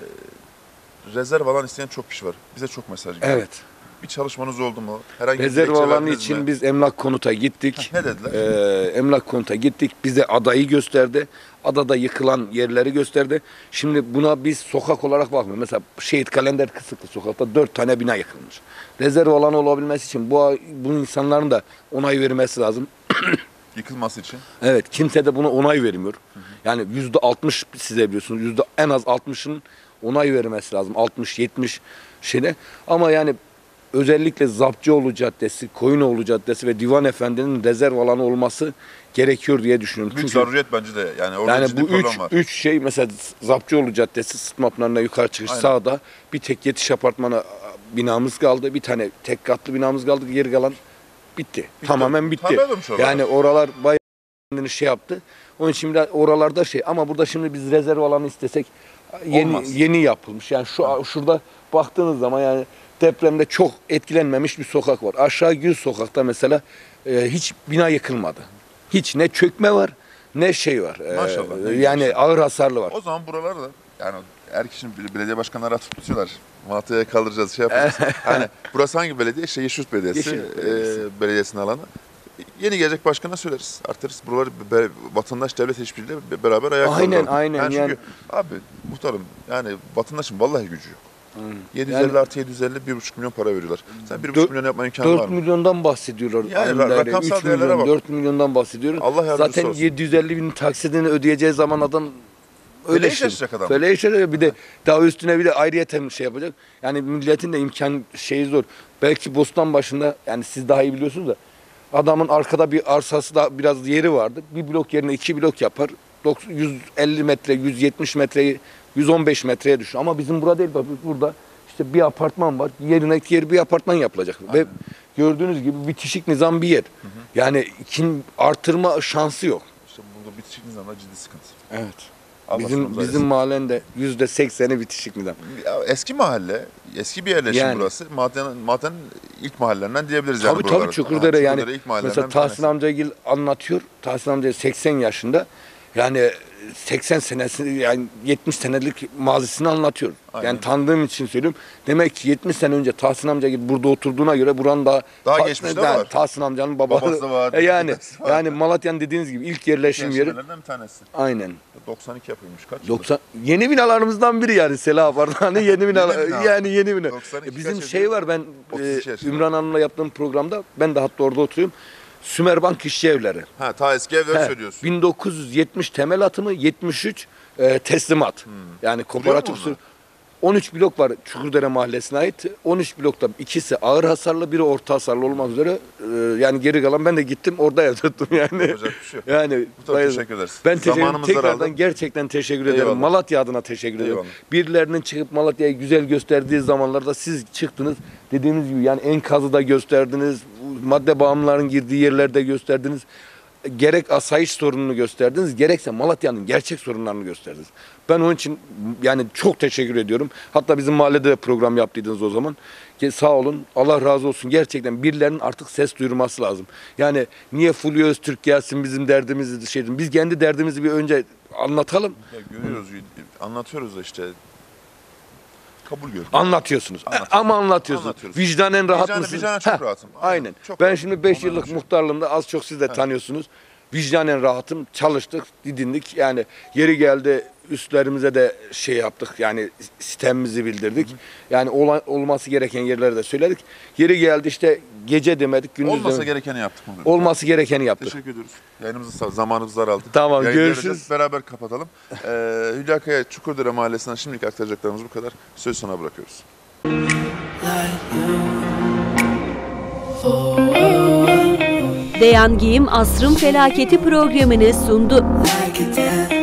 [SPEAKER 2] rezerv alan isteyen çok kişi var. Bize çok mesaj geliyor.
[SPEAKER 6] Evet.
[SPEAKER 2] Bir çalışmanız oldu mu? Herhangi bir
[SPEAKER 6] Rezerv
[SPEAKER 2] dilekçe
[SPEAKER 6] alanı
[SPEAKER 2] verdiniz
[SPEAKER 6] için
[SPEAKER 2] mi?
[SPEAKER 6] biz emlak konuta gittik.
[SPEAKER 2] Ne dediler?
[SPEAKER 6] Ee, emlak konuta gittik. Bize adayı gösterdi. Adada yıkılan yerleri gösterdi. Şimdi buna biz sokak olarak bakmıyoruz. Mesela Şehit Kalender Kısıklı sokakta dört tane bina yıkılmış. Rezerv alanı olabilmesi için bu, bu insanların da onay vermesi lazım.
[SPEAKER 2] Yıkılması için.
[SPEAKER 6] Evet, kimse de buna onay vermiyor. Yani yüzde altmış size biliyorsunuz. Yüzde en az altmışın onay vermesi lazım. altmış yetmiş şeyde. Ama yani özellikle Zapçıoğlu Caddesi, Koyunoğlu Caddesi ve Divan Efendi'nin rezerv alanı olması gerekiyor diye düşünüyorum.
[SPEAKER 2] Büyük
[SPEAKER 6] Çünkü
[SPEAKER 2] zaruriyet bence de. Yani orada
[SPEAKER 6] yani
[SPEAKER 2] ciddi
[SPEAKER 6] bu
[SPEAKER 2] problem
[SPEAKER 6] üç,
[SPEAKER 2] var.
[SPEAKER 6] üç şey mesela Zapçıoğlu Caddesi sıtma pınarına yukarı çıkış
[SPEAKER 2] Aynen.
[SPEAKER 6] sağda bir tek yetiş apartmanı binamız kaldı. Bir tane tek katlı binamız kaldı. Geri kalan bitti. Tamamen bitti.
[SPEAKER 2] Tarla olmuş oralar.
[SPEAKER 6] Yani oralar bayağı kendini şey yaptı. Onun için biraz oralarda şey ama burada şimdi biz rezerv alanı istesek yeni
[SPEAKER 2] Olmaz.
[SPEAKER 6] yeni yapılmış. Yani şu şurada baktığınız zaman yani depremde çok etkilenmemiş bir sokak var. Aşağı Gül sokakta mesela e, hiç bina yıkılmadı. Hiç ne çökme var ne şey var. E,
[SPEAKER 2] Maşallah, ne güzel
[SPEAKER 6] yani
[SPEAKER 2] şey.
[SPEAKER 6] ağır hasarlı var.
[SPEAKER 2] O zaman buralarda yani her kişinin belediye başkanları atıp tutuyorlar. Malatya'ya kaldıracağız, şey yapacağız. hani burası hangi belediye? İşte Yeşilyurt Belediyesi,
[SPEAKER 6] Yeşilyurt Belediyesi.
[SPEAKER 2] E, belediyesinin alanı. Yeni gelecek başkana söyleriz. Artırız. Buraları be- vatandaş devlet işbirliğiyle be- beraber ayağa
[SPEAKER 6] Aynen,
[SPEAKER 2] kaldıralım.
[SPEAKER 6] aynen.
[SPEAKER 2] Yani çünkü
[SPEAKER 6] Yani-
[SPEAKER 2] abi muhtarım yani vatandaşın vallahi gücü yok. yedi yüz elli
[SPEAKER 6] Yani-
[SPEAKER 2] artı yedi yüz elli bir buçuk milyon para veriyorlar. Sen bir
[SPEAKER 6] Dört-
[SPEAKER 2] buçuk milyon yapma imkanı var
[SPEAKER 6] dört
[SPEAKER 2] mı?
[SPEAKER 6] milyondan bahsediyorlar.
[SPEAKER 2] Yani
[SPEAKER 6] Aynen
[SPEAKER 2] ra-
[SPEAKER 6] öyle.
[SPEAKER 2] rakamsal
[SPEAKER 6] üç
[SPEAKER 2] değerlere
[SPEAKER 6] milyon,
[SPEAKER 2] bak.
[SPEAKER 6] dört milyondan bahsediyoruz.
[SPEAKER 2] Allah yardımcısı
[SPEAKER 6] Zaten
[SPEAKER 2] olsun.
[SPEAKER 6] yedi yüz elli bin taksidini ödeyeceği zaman adam öyle
[SPEAKER 2] Feleği
[SPEAKER 6] şey.
[SPEAKER 2] şaşacak adam.
[SPEAKER 6] Feleği şaşacak. Bir de daha üstüne bir de ayrıyeten şey yapacak. Yani milletin de imkan şeyi zor. Belki Bostan başında yani siz daha iyi biliyorsunuz da adamın arkada bir arsası da biraz yeri vardı. Bir blok yerine iki blok yapar. doksan yüz elli metre, yüz yetmiş metreyi yüz on beş metreye düşüyor. Ama bizim burada değil. Bak burada işte bir apartman var. Yerine yer bir apartman yapılacak. Ve gördüğünüz gibi bitişik nizam bir yer. Yani kim artırma şansı yok.
[SPEAKER 2] İşte burada bitişik nizamda ciddi sıkıntı.
[SPEAKER 6] Evet.
[SPEAKER 2] Allah
[SPEAKER 6] Bizim
[SPEAKER 2] sonumuzu
[SPEAKER 6] bizim
[SPEAKER 2] ayırsın.
[SPEAKER 6] mahallen de yüzde sekseni bitişik nizam.
[SPEAKER 2] Ya eski mahalle, eski bir yerleşim
[SPEAKER 6] Yani.
[SPEAKER 2] burası. Maden'in Maden'in ilk mahallelerinden diyebiliriz
[SPEAKER 6] Tabii
[SPEAKER 2] yani
[SPEAKER 6] tabii
[SPEAKER 2] buralara.
[SPEAKER 6] Çukurdere
[SPEAKER 2] Ha,
[SPEAKER 6] yani.
[SPEAKER 2] Çukurdere ilk mahallelerinden
[SPEAKER 6] Mesela
[SPEAKER 2] bir tanesi.
[SPEAKER 6] Tahsin amcagil anlatıyor. Tahsin amca seksen yaşında. Yani seksen senesi yani yetmiş senelik mazisini anlatıyor.
[SPEAKER 2] Aynen.
[SPEAKER 6] Yani tanıdığım için söylüyorum. Demek ki yetmiş sene önce Tahsin amcagil burada oturduğuna göre buranın da
[SPEAKER 2] Daha geçmişte
[SPEAKER 6] yani
[SPEAKER 2] var.
[SPEAKER 6] Tahsin amcanın babası,
[SPEAKER 2] Babası da var,
[SPEAKER 6] E yani
[SPEAKER 2] dedesi var.
[SPEAKER 6] yani Malatya'nın dediğiniz gibi ilk yerleşim yeri.
[SPEAKER 2] Yerleşimlerden bir tanesi.
[SPEAKER 6] Aynen.
[SPEAKER 2] doksan iki yapılmış kaç yıldır?
[SPEAKER 6] doksan yeni binalarımızdan biri yani Selah Apartmanı yeni bina
[SPEAKER 2] Yeni bina.
[SPEAKER 6] yani yeni bina.
[SPEAKER 2] doksan iki
[SPEAKER 6] E Bizim
[SPEAKER 2] kaç
[SPEAKER 6] şey
[SPEAKER 2] ediyor?
[SPEAKER 6] var ben
[SPEAKER 2] otuz
[SPEAKER 6] e,
[SPEAKER 2] iki yaşında.
[SPEAKER 6] Ümran Hanım'la yaptığım programda ben de hatta orada oturuyorum. Sümerbank İşçi Evleri.
[SPEAKER 2] Ha ta eski evleri
[SPEAKER 6] He,
[SPEAKER 2] söylüyorsun.
[SPEAKER 6] bin dokuz yüz yetmiş temel atımı yetmiş üç e, teslimat. Yani kooperatif
[SPEAKER 2] Hmm. Duruyor mu
[SPEAKER 6] usul. on üç blok var Çukurdere Mahallesi'ne ait. on üç blokta ikisi ağır hasarlı, biri orta hasarlı olmak üzere. E, yani geri kalan ben de gittim orada ev tuttum yani.
[SPEAKER 2] Yapacak bir şey yok.
[SPEAKER 6] Yani
[SPEAKER 2] Tabii,
[SPEAKER 6] bayağı-
[SPEAKER 2] teşekkür ederiz.
[SPEAKER 6] Ben teşekkür
[SPEAKER 2] Zamanımız
[SPEAKER 6] tekrardan
[SPEAKER 2] daraldı.
[SPEAKER 6] gerçekten teşekkür ederim.
[SPEAKER 2] Eyvallah.
[SPEAKER 6] Malatya adına teşekkür ediyorum.
[SPEAKER 2] Eyvallah.
[SPEAKER 6] Birilerinin çıkıp Malatya'yı güzel gösterdiği zamanlarda siz çıktınız. Dediğimiz gibi yani enkazı da gösterdiniz. Madde bağımlıların girdiği yerlerde gösterdiniz. Gerek asayiş sorununu gösterdiniz, gerekse Malatya'nın gerçek sorunlarını gösterdiniz. Ben onun için yani çok teşekkür ediyorum. Hatta bizim mahallede de program yaptıydınız o zaman. Ki sağ olun, Allah razı olsun. Gerçekten birilerinin artık ses duyurması lazım. Yani niye Fulya Öztürk gelsin bizim derdimizi şey, biz kendi derdimizi bir önce anlatalım.
[SPEAKER 2] Ya görüyoruz, anlatıyoruz da işte. Kabul görmüyor.
[SPEAKER 6] Anlatıyorsunuz.
[SPEAKER 2] Anlatıyoruz.
[SPEAKER 6] Ama anlatıyorsunuz.
[SPEAKER 2] Anlatıyoruz.
[SPEAKER 6] Vicdanen rahat
[SPEAKER 2] Vicdanen-
[SPEAKER 6] mısınız?
[SPEAKER 2] vicdanen çok
[SPEAKER 6] Heh,
[SPEAKER 2] rahatım.
[SPEAKER 6] Aynen.
[SPEAKER 2] Aynen. Çok
[SPEAKER 6] ben
[SPEAKER 2] rahatım.
[SPEAKER 6] şimdi beş
[SPEAKER 2] Ondan
[SPEAKER 6] yıllık
[SPEAKER 2] şey-
[SPEAKER 6] muhtarlığımda az çok siz de tanıyorsunuz. Vicdanen rahatım. Çalıştık, didindik. Yani yeri geldi üstlerimize de şey yaptık. Yani sistemimizi bildirdik. Yani olan, olması gereken yerlere de söyledik. Yeri geldi işte gece demedik, gündüz
[SPEAKER 2] Olmasa
[SPEAKER 6] demedik.
[SPEAKER 2] gerekeni yaptık. Müdürüm.
[SPEAKER 6] Olması gerekeni yaptık.
[SPEAKER 2] Teşekkür ediyoruz. Yayınımızı sağ, zamanımız daraldı.
[SPEAKER 6] Tamam,
[SPEAKER 2] Yayını
[SPEAKER 6] görüşürüz.
[SPEAKER 2] vereceğiz, beraber kapatalım. Ee, Hülya Kaya Çukurdere Mahallesi'nden şimdilik aktaracaklarımız bu kadar. Söz sana bırakıyoruz.
[SPEAKER 1] Beyan Giyim Asrın Felaketi programını sundu.
[SPEAKER 7] like it, yeah.